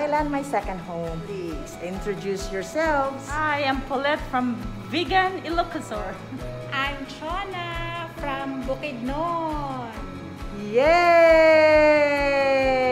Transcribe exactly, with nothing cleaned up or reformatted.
Thailand, my second home. Please introduce yourselves. Hi, I'm Paulette from Vegan Ilocanos. I'm Chona from Bukidnon. Yay!